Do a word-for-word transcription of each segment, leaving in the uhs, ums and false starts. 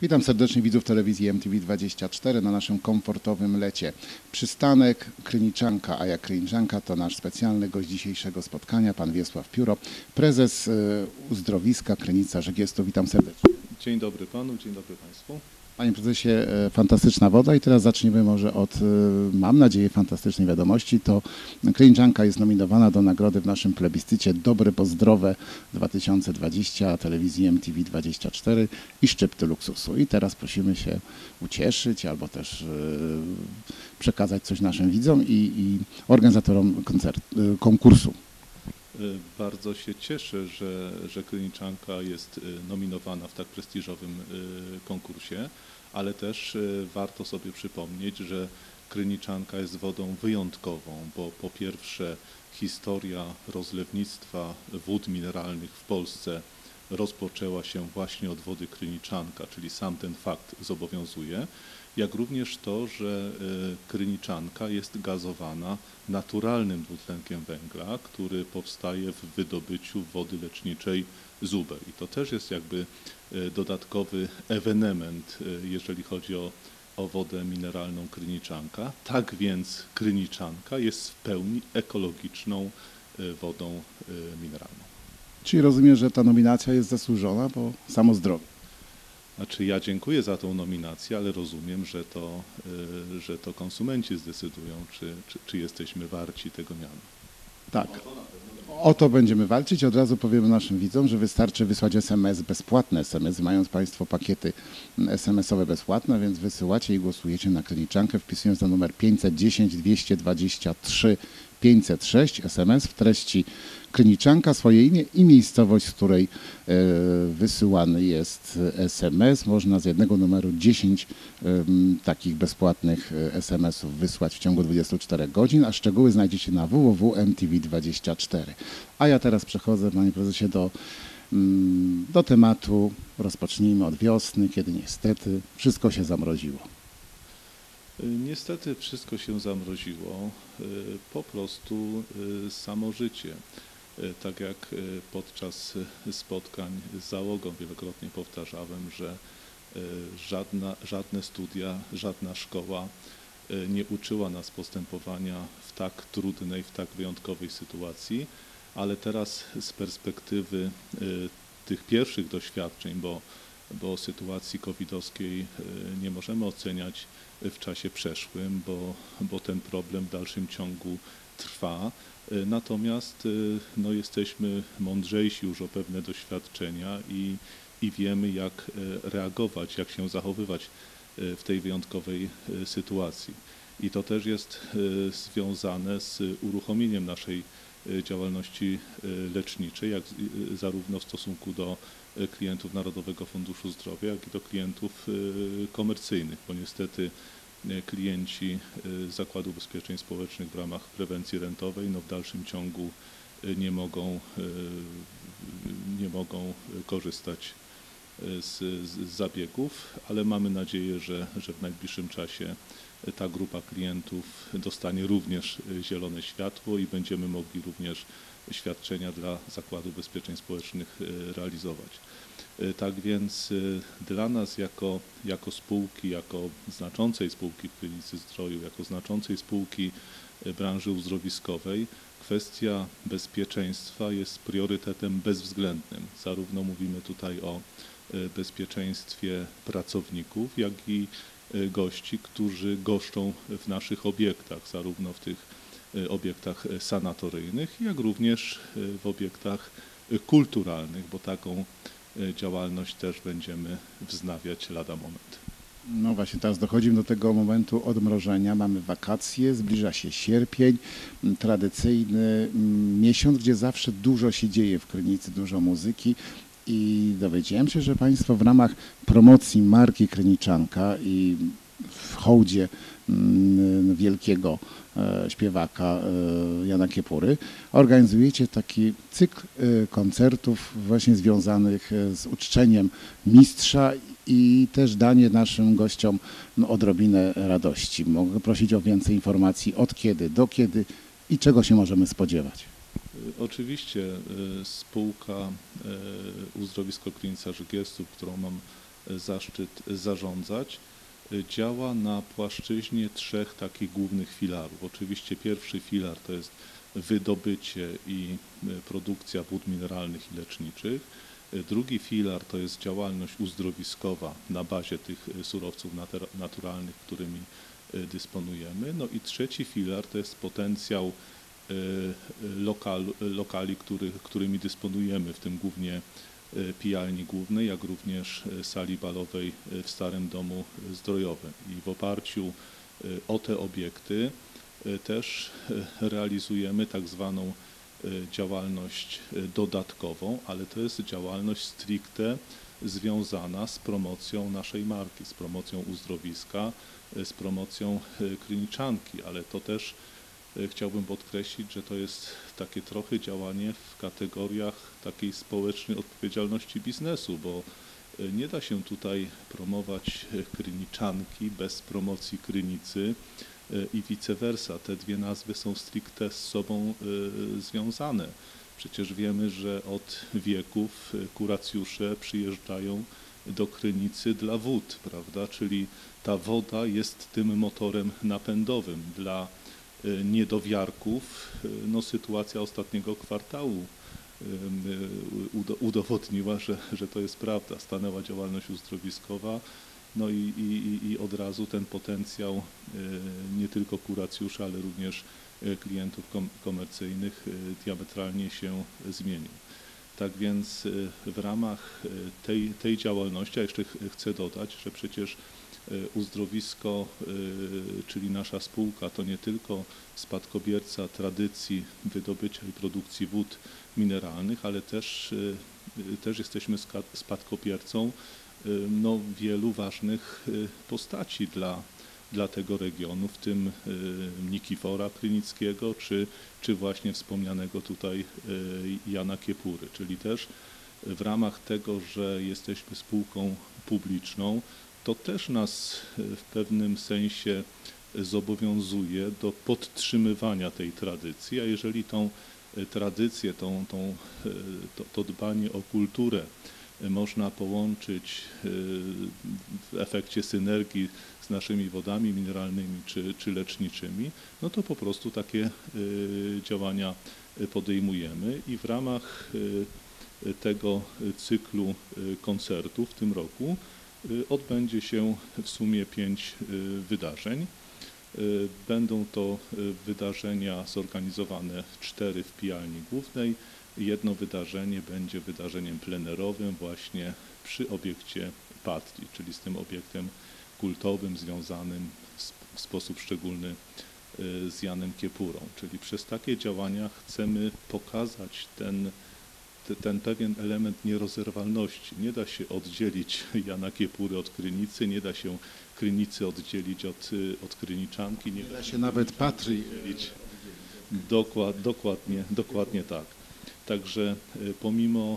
Witam serdecznie widzów telewizji M T V dwadzieścia cztery na naszym komfortowym lecie. Przystanek Kryniczanka, a jak Kryniczanka to nasz specjalny gość dzisiejszego spotkania, pan Wiesław Pióro, prezes uzdrowiska Krynica-Żegiestów. Witam serdecznie. Dzień dobry panu, dzień dobry państwu. Panie prezesie, fantastyczna woda i teraz zaczniemy może od, mam nadzieję, fantastycznej wiadomości. To Kryniczanka jest nominowana do nagrody w naszym plebiscycie Dobre bo Zdrowe dwa tysiące dwadzieścia telewizji M T V dwadzieścia cztery i Szczypty Luksusu. I teraz prosimy się ucieszyć albo też przekazać coś naszym widzom i, i organizatorom koncert, konkursu. Bardzo się cieszę, że, że Kryniczanka jest nominowana w tak prestiżowym konkursie, ale też warto sobie przypomnieć, że Kryniczanka jest wodą wyjątkową, bo po pierwsze historia rozlewnictwa wód mineralnych w Polsce rozpoczęła się właśnie od wody Kryniczanka, czyli sam ten fakt zobowiązuje, jak również to, że Kryniczanka jest gazowana naturalnym dwutlenkiem węgla, który powstaje w wydobyciu wody leczniczej z Uber. I to też jest jakby dodatkowy ewenement, jeżeli chodzi o, o wodę mineralną Kryniczanka. Tak więc Kryniczanka jest w pełni ekologiczną wodą mineralną. Czyli rozumiem, że ta nominacja jest zasłużona, bo samo zdrowie. Znaczy ja dziękuję za tą nominację, ale rozumiem, że to, że to konsumenci zdecydują, czy, czy, czy jesteśmy warci tego miana. Tak. O to będziemy walczyć. Od razu powiemy naszym widzom, że wystarczy wysłać S M S, bezpłatne S M S, mając Państwo pakiety S M S-owe bezpłatne, więc wysyłacie i głosujecie na Kryniczankę, wpisując na numer pięćset dziesięć dwieście dwadzieścia trzy pięćset sześć S M S w treści Kryniczanka, swoje imię i miejscowość, z której e, wysyłany jest S M S. Można z jednego numeru dziesięć e, takich bezpłatnych S M S-ów wysłać w ciągu dwudziestu czterech godzin, a szczegóły znajdziecie na w w w kropka m t v dwadzieścia cztery. A ja teraz przechodzę, panie prezesie, do, do tematu. Rozpocznijmy od wiosny, kiedy niestety wszystko się zamroziło. Niestety wszystko się zamroziło, po prostu samo życie. Tak jak podczas spotkań z załogą wielokrotnie powtarzałem, że żadna, żadne studia, żadna szkoła nie uczyła nas postępowania w tak trudnej, w tak wyjątkowej sytuacji, ale teraz z perspektywy tych pierwszych doświadczeń, bo, bo sytuacji covidowskiej nie możemy oceniać w czasie przeszłym, bo, bo ten problem w dalszym ciągu trwa. Natomiast no, jesteśmy mądrzejsi już o pewne doświadczenia i, i wiemy, jak reagować, jak się zachowywać w tej wyjątkowej sytuacji. I to też jest związane z uruchomieniem naszej działalności leczniczej, jak zarówno w stosunku do klientów Narodowego Funduszu Zdrowia, jak i do klientów komercyjnych, bo niestety klienci Zakładu Ubezpieczeń Społecznych w ramach prewencji rentowej no w dalszym ciągu nie mogą, nie mogą korzystać z, z zabiegów, ale mamy nadzieję, że, że w najbliższym czasie ta grupa klientów dostanie również zielone światło i będziemy mogli również świadczenia dla Zakładu Ubezpieczeń Społecznych realizować. Tak więc dla nas jako, jako spółki, jako znaczącej spółki w Krynicy Zdroju, jako znaczącej spółki branży uzdrowiskowej, kwestia bezpieczeństwa jest priorytetem bezwzględnym. Zarówno mówimy tutaj o bezpieczeństwie pracowników, jak i gości, którzy goszczą w naszych obiektach, zarówno w tych obiektach sanatoryjnych, jak również w obiektach kulturalnych, bo taką działalność też będziemy wznawiać lada moment. No właśnie, teraz dochodzimy do tego momentu odmrożenia. Mamy wakacje, zbliża się sierpień, tradycyjny miesiąc, gdzie zawsze dużo się dzieje w Krynicy, dużo muzyki. I dowiedziałem się, że Państwo w ramach promocji marki Kryniczanka i w hołdzie wielkiego śpiewaka Jana Kiepury organizujecie taki cykl koncertów właśnie związanych z uczczeniem mistrza i też danie naszym gościom no, odrobinę radości. Mogę prosić o więcej informacji, od kiedy, do kiedy i czego się możemy spodziewać. Oczywiście spółka Uzdrowisko Krynica-Żegiestów, którą mam zaszczyt zarządzać, działa na płaszczyźnie trzech takich głównych filarów. Oczywiście pierwszy filar to jest wydobycie i produkcja wód mineralnych i leczniczych. Drugi filar to jest działalność uzdrowiskowa na bazie tych surowców naturalnych, którymi dysponujemy. No i trzeci filar to jest potencjał lokal, lokali, który, którymi dysponujemy, w tym głównie pijalni głównej, jak również sali balowej w Starym Domu Zdrojowym. I w oparciu o te obiekty też realizujemy tak zwaną działalność dodatkową, ale to jest działalność stricte związana z promocją naszej marki, z promocją uzdrowiska, z promocją kliniczanki, ale to też chciałbym podkreślić, że to jest takie trochę działanie w kategoriach takiej społecznej odpowiedzialności biznesu, bo nie da się tutaj promować kliniczanki bez promocji Krynicy i vice versa. Te dwie nazwy są stricte z sobą związane. Przecież wiemy, że od wieków kuracjusze przyjeżdżają do Krynicy dla wód, prawda? Czyli ta woda jest tym motorem napędowym dla niedowiarków. No, sytuacja ostatniego kwartału udowodniła, że, że to jest prawda. Stanęła działalność uzdrowiskowa, no i, i, i od razu ten potencjał nie tylko kuracjuszy, ale również klientów komercyjnych diametralnie się zmienił. Tak więc w ramach tej, tej działalności, a jeszcze chcę dodać, że przecież uzdrowisko, czyli nasza spółka, to nie tylko spadkobierca tradycji wydobycia i produkcji wód mineralnych, ale też, też jesteśmy spadkobiercą no, wielu ważnych postaci dla, dla tego regionu, w tym Nikifora Krynickiego, czy, czy właśnie wspomnianego tutaj Jana Kiepury, czyli też w ramach tego, że jesteśmy spółką publiczną, to też nas w pewnym sensie zobowiązuje do podtrzymywania tej tradycji, a jeżeli tą tradycję, tą, tą, to, to dbanie o kulturę można połączyć w efekcie synergii z naszymi wodami mineralnymi czy, czy leczniczymi, no to po prostu takie działania podejmujemy i w ramach tego cyklu koncertów w tym roku odbędzie się w sumie pięć wydarzeń. Będą to wydarzenia zorganizowane cztery w pijalni głównej. Jedno wydarzenie będzie wydarzeniem plenerowym właśnie przy obiekcie Patrii, czyli z tym obiektem kultowym związanym w sposób szczególny z Janem Kiepurą. Czyli przez takie działania chcemy pokazać ten ten pewien element nierozerwalności. Nie da się oddzielić Jana Kiepury od Krynicy, nie da się Krynicy oddzielić od, od Kryniczanki. Nie, nie da się nawet Patrii oddzielić. Dokład, dokładnie, dokładnie tak. Także pomimo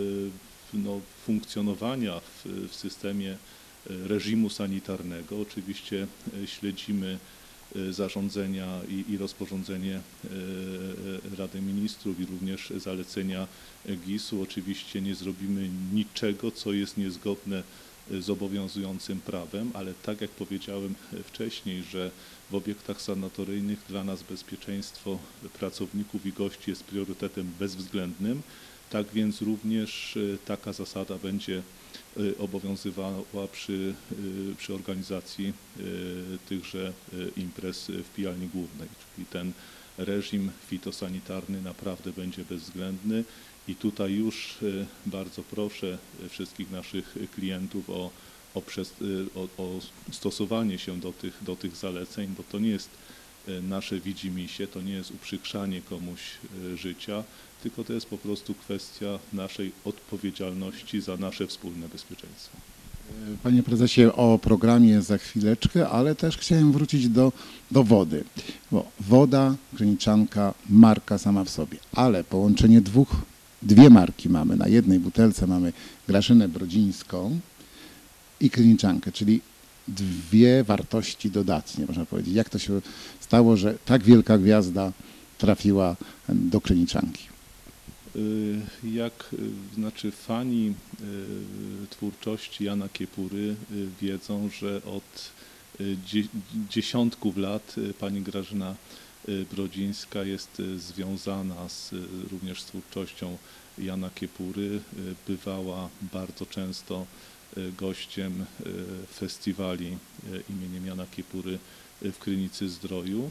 no, funkcjonowania w, w systemie reżimu sanitarnego, oczywiście śledzimy zarządzenia i, i rozporządzenie Rady Ministrów i również zalecenia gisu. Oczywiście nie zrobimy niczego, co jest niezgodne z obowiązującym prawem, ale tak jak powiedziałem wcześniej, że w obiektach sanatoryjnych dla nas bezpieczeństwo pracowników i gości jest priorytetem bezwzględnym, tak więc również taka zasada będzie obowiązywała przy, przy organizacji tychże imprez w pijalni głównej, czyli ten reżim fitosanitarny naprawdę będzie bezwzględny i tutaj już bardzo proszę wszystkich naszych klientów o, o, przez, o, o stosowanie się do tych, do tych zaleceń, bo to nie jest nasze widzimisię, to nie jest uprzykrzanie komuś życia, tylko to jest po prostu kwestia naszej odpowiedzialności za nasze wspólne bezpieczeństwo. Panie prezesie, o programie za chwileczkę, ale też chciałem wrócić do, do wody. Bo woda, Kryniczanka, marka sama w sobie, ale połączenie dwóch, dwie marki mamy. Na jednej butelce mamy Graszynę Brodzińską i Kryniczankę, czyli dwie wartości dodatnie, można powiedzieć. Jak to się stało, że tak wielka gwiazda trafiła do Kryniczanki? Jak znaczy fani twórczości Jana Kiepury wiedzą, że od dziesiątków lat pani Grażyna Brodzińska jest związana z, również z twórczością Jana Kiepury. Bywała bardzo często gościem festiwali imieniem Jana Kiepury w Krynicy-Zdroju.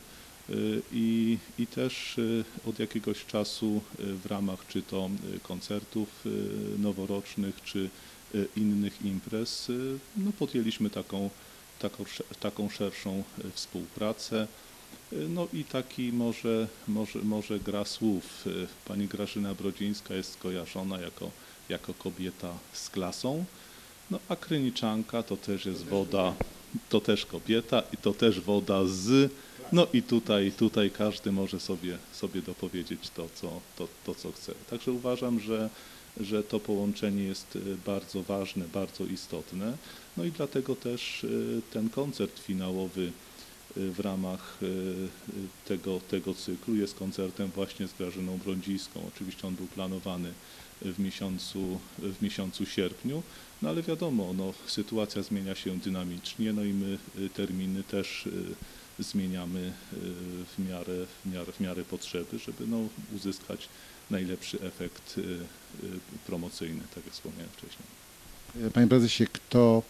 I, I też od jakiegoś czasu w ramach czy to koncertów noworocznych, czy innych imprez, no podjęliśmy taką, taką, taką szerszą współpracę. No i taki może, może, może gra słów. Pani Grażyna Brodzińska jest skojarzona jako, jako kobieta z klasą, no a Kryniczanka to też jest woda, to też kobieta i to też woda z... No i tutaj, tutaj każdy może sobie, sobie dopowiedzieć to co, to, to, co chce. Także uważam, że, że to połączenie jest bardzo ważne, bardzo istotne. No i dlatego też ten koncert finałowy w ramach tego, tego cyklu jest koncertem właśnie z Grażyną Brodzińską. Oczywiście on był planowany w miesiącu, w miesiącu sierpniu, no ale wiadomo, no, sytuacja zmienia się dynamicznie, no i my terminy też zmieniamy w miarę, w miarę, w miarę potrzeby, żeby no, uzyskać najlepszy efekt promocyjny, tak jak wspomniałem wcześniej. Panie prezesie, kto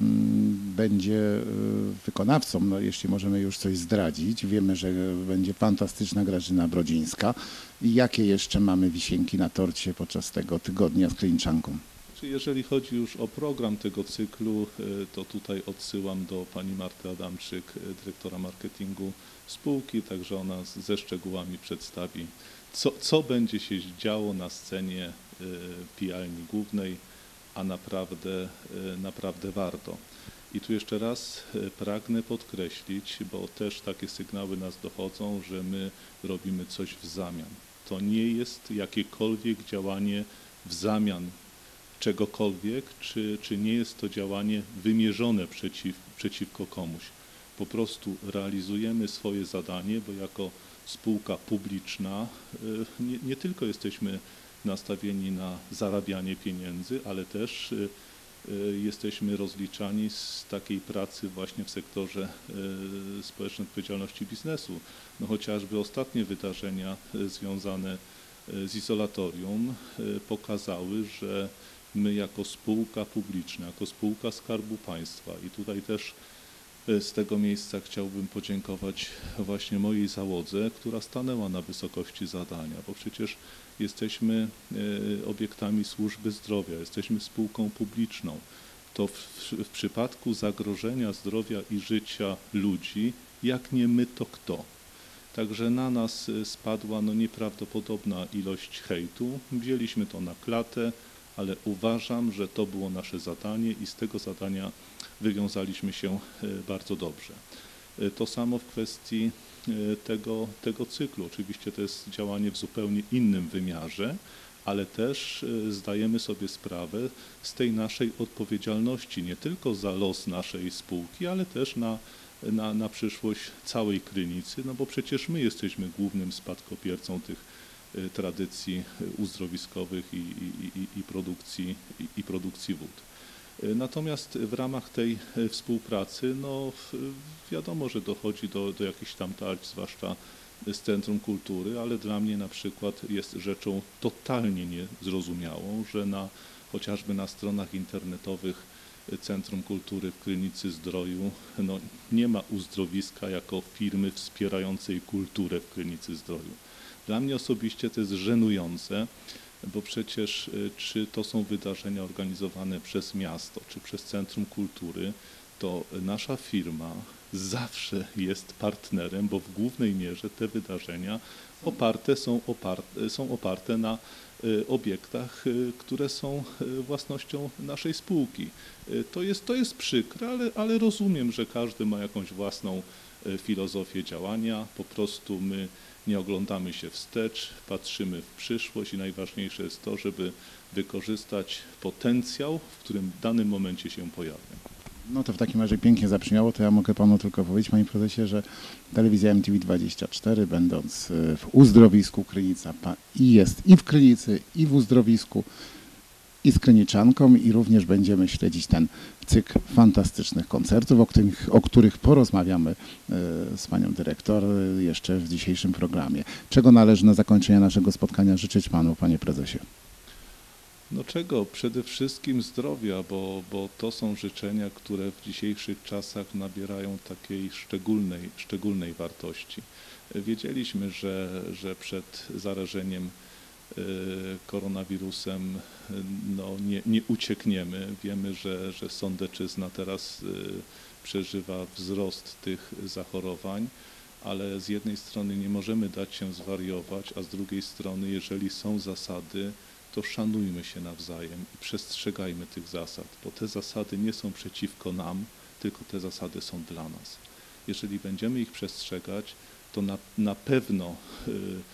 będzie wykonawcą, no jeśli możemy już coś zdradzić, wiemy, że będzie fantastyczna Grażyna Brodzińska. I jakie jeszcze mamy wisienki na torcie podczas tego tygodnia z Kryniczanką? Jeżeli chodzi już o program tego cyklu, to tutaj odsyłam do pani Marty Adamczyk, dyrektora marketingu spółki, także ona ze szczegółami przedstawi, co, co będzie się działo na scenie pijalni głównej, a naprawdę, naprawdę warto. I tu jeszcze raz pragnę podkreślić, bo też takie sygnały nas dochodzą, że my robimy coś w zamian. To nie jest jakiekolwiek działanie w zamian czegokolwiek, czy, czy nie jest to działanie wymierzone przeciw, przeciwko komuś. Po prostu realizujemy swoje zadanie, bo jako spółka publiczna nie, nie tylko jesteśmy nastawieni na zarabianie pieniędzy, ale też jesteśmy rozliczani z takiej pracy właśnie w sektorze społecznej odpowiedzialności biznesu. No chociażby ostatnie wydarzenia związane z izolatorium pokazały, że my jako spółka publiczna, jako spółka Skarbu Państwa i tutaj też z tego miejsca chciałbym podziękować właśnie mojej załodze, która stanęła na wysokości zadania, bo przecież jesteśmy obiektami służby zdrowia, jesteśmy spółką publiczną. To w, w przypadku zagrożenia zdrowia i życia ludzi, jak nie my, to kto? Także na nas spadła no, nieprawdopodobna ilość hejtu. Wzięliśmy to na klatę, ale uważam, że to było nasze zadanie i z tego zadania wywiązaliśmy się bardzo dobrze. To samo w kwestii tego, tego cyklu. Oczywiście to jest działanie w zupełnie innym wymiarze, ale też zdajemy sobie sprawę z tej naszej odpowiedzialności nie tylko za los naszej spółki, ale też na, na, na przyszłość całej Krynicy, no bo przecież my jesteśmy głównym spadkobiercą tych tradycji uzdrowiskowych i, i, i, i, produkcji, i, i produkcji wód. Natomiast w ramach tej współpracy, no wiadomo, że dochodzi do, do jakichś tam tarć, zwłaszcza z Centrum Kultury, ale dla mnie na przykład jest rzeczą totalnie niezrozumiałą, że na, chociażby na stronach internetowych Centrum Kultury w Krynicy-Zdroju no, nie ma uzdrowiska jako firmy wspierającej kulturę w Krynicy-Zdroju. Dla mnie osobiście to jest żenujące, bo przecież czy to są wydarzenia organizowane przez miasto, czy przez Centrum Kultury, to nasza firma zawsze jest partnerem, bo w głównej mierze te wydarzenia oparte są, oparte, są oparte na obiektach, które są własnością naszej spółki. To jest, to jest przykre, ale, ale rozumiem, że każdy ma jakąś własną filozofię działania. Po prostu my nie oglądamy się wstecz, patrzymy w przyszłość i najważniejsze jest to, żeby wykorzystać potencjał, w którym w danym momencie się pojawia. No to w takim razie pięknie zabrzmiało, to ja mogę panu tylko powiedzieć, panie prezesie, że telewizja M T V dwadzieścia cztery, będąc w uzdrowisku Krynica, i jest i w Krynicy, i w uzdrowisku, i z Kryniczanką, i również będziemy śledzić ten cykl fantastycznych koncertów, o których, o których porozmawiamy z panią dyrektor jeszcze w dzisiejszym programie. Czego należy na zakończenie naszego spotkania życzyć panu, panie prezesie? No czego? Przede wszystkim zdrowia, bo, bo to są życzenia, które w dzisiejszych czasach nabierają takiej szczególnej, szczególnej wartości. Wiedzieliśmy, że, że przed zarażeniem koronawirusem no, nie, nie uciekniemy. Wiemy, że, że Sądeczyzna teraz przeżywa wzrost tych zachorowań, ale z jednej strony nie możemy dać się zwariować, a z drugiej strony, jeżeli są zasady, to szanujmy się nawzajem i przestrzegajmy tych zasad, bo te zasady nie są przeciwko nam, tylko te zasady są dla nas. Jeżeli będziemy ich przestrzegać, to na, na pewno y,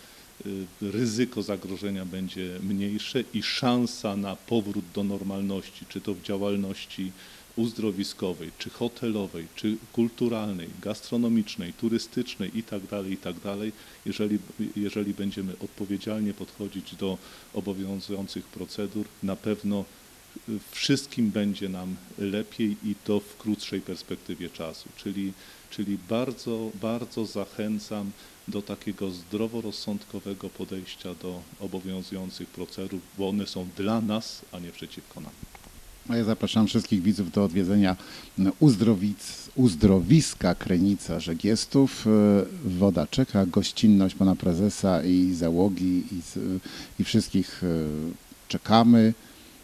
y, ryzyko zagrożenia będzie mniejsze i szansa na powrót do normalności, czy to w działalności uzdrowiskowej, czy hotelowej, czy kulturalnej, gastronomicznej, turystycznej itd., itd., jeżeli, jeżeli będziemy odpowiedzialnie podchodzić do obowiązujących procedur, na pewno wszystkim będzie nam lepiej i to w krótszej perspektywie czasu. Czyli, czyli bardzo, bardzo zachęcam do takiego zdroworozsądkowego podejścia do obowiązujących procedur, bo one są dla nas, a nie przeciwko nam. A ja zapraszam wszystkich widzów do odwiedzenia uzdrowic, uzdrowiska Krynica Żegiestów. Woda czeka, gościnność pana prezesa i załogi i, i wszystkich czekamy,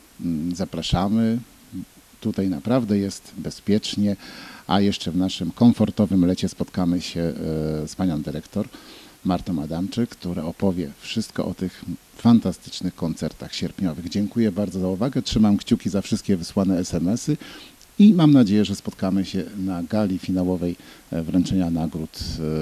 zapraszamy. Tutaj naprawdę jest bezpiecznie, a jeszcze w naszym komfortowym lecie spotkamy się z panią dyrektor Martą Adamczyk, która opowie wszystko o tych fantastycznych koncertach sierpniowych. Dziękuję bardzo za uwagę, trzymam kciuki za wszystkie wysłane es em esy i mam nadzieję, że spotkamy się na gali finałowej wręczenia nagród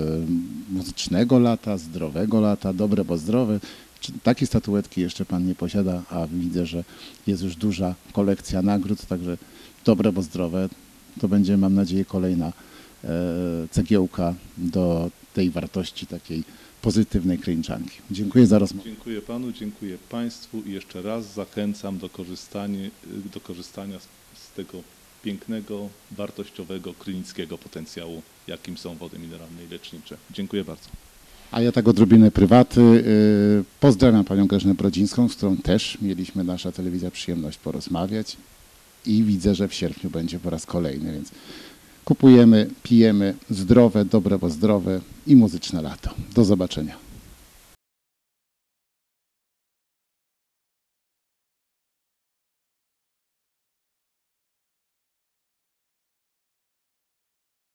muzycznego lata, zdrowego lata, dobre, bo zdrowe. Takie statuetki jeszcze pan nie posiada, a widzę, że jest już duża kolekcja nagród, także dobre, bo zdrowe. To będzie, mam nadzieję, kolejna cegiełka do tej wartości takiej pozytywnej Kryniczanki. Dziękuję za rozmowę. Dziękuję panu, dziękuję państwu i jeszcze raz zachęcam do korzystania, do korzystania z tego pięknego, wartościowego, krynickiego potencjału, jakim są wody mineralne i lecznicze. Dziękuję bardzo. A ja tak odrobinę prywaty. Pozdrawiam panią Grażynę Brodzińską, z którą też mieliśmy, nasza telewizja, przyjemność porozmawiać i widzę, że w sierpniu będzie po raz kolejny, więc kupujemy, pijemy zdrowe, dobre, bo zdrowe i muzyczne lato. Do zobaczenia.